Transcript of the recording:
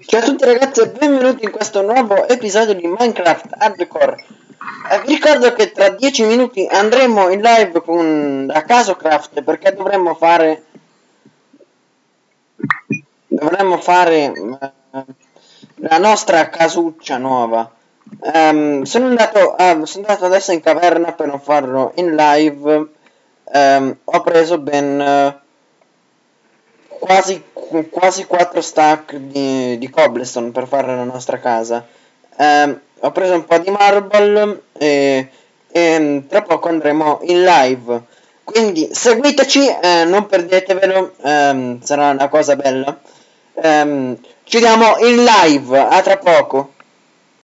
Ciao a tutti ragazzi e benvenuti in questo nuovo episodio di Minecraft Hardcore. Vi ricordo che tra 10 minuti andremo in live con la Casocraft perché dovremmo fare la nostra casuccia nuova. Sono andato adesso in caverna per non farlo in live. Ho preso ben quasi 4 stack di cobblestone per fare la nostra casa. Ho preso un po' di marble e tra poco andremo in live. Quindi seguiteci, non perdetevelo, sarà una cosa bella. Ci vediamo in live, a tra poco.